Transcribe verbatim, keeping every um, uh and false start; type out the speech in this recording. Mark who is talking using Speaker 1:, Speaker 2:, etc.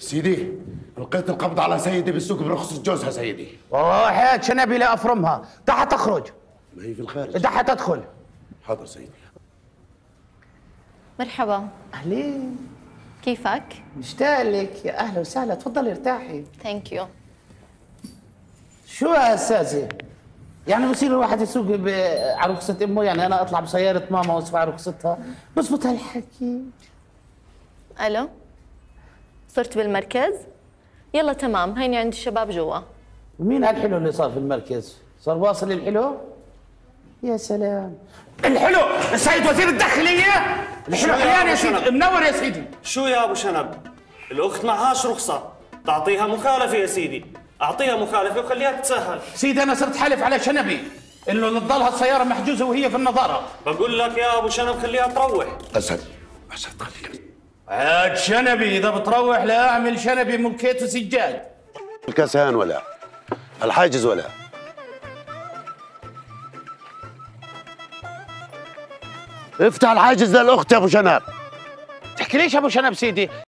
Speaker 1: سيدي، لقيت القبض على سيدي بالسوق برخصة جوزها سيدي.
Speaker 2: والله حياة شنبي لا افرمها، دحها تخرج.
Speaker 1: ما هي في الخارج.
Speaker 2: دحها تدخل.
Speaker 1: حاضر سيدي.
Speaker 3: مرحبا.
Speaker 2: اهلين.
Speaker 3: كيفك؟
Speaker 2: مشتاق لك، يا اهلا وسهلا، تفضلي ارتاحي.
Speaker 3: ثانك يو.
Speaker 2: شو يا استاذه؟ يعني بصير الواحد يسوق على رخصة امه؟ يعني انا اطلع بسيارة ماما واسمع على رخصتها؟ بزبط هالحكي.
Speaker 3: الو، صرت بالمركز؟ يلا تمام، هيني عند الشباب جوا.
Speaker 2: ومين هالحلو اللي صار في المركز؟ صار واصل الحلو؟ يا سلام. الحلو السيد وزير الداخلية؟ الحلو حليان يا سيدي، منور يا سيدي.
Speaker 4: شو يا ابو شنب؟ الاخت معهاش رخصة، تعطيها مخالفة يا سيدي، اعطيها مخالفة وخليها تتسهل.
Speaker 2: سيدي انا صرت حلف على شنبي انه تضلها السيارة محجوزة وهي في النظارة.
Speaker 4: بقول لك يا ابو شنب خليها تروح.
Speaker 1: اسد اسد خليك.
Speaker 2: عاد شنبي اذا بتروح لا اعمل شنبي ملكيته سجاد.
Speaker 1: الكاسان ولا الحاجز ولا افتح الحاجز للاخت يا ابو شنب.
Speaker 2: تحكي ليش ابو شنب سيدي؟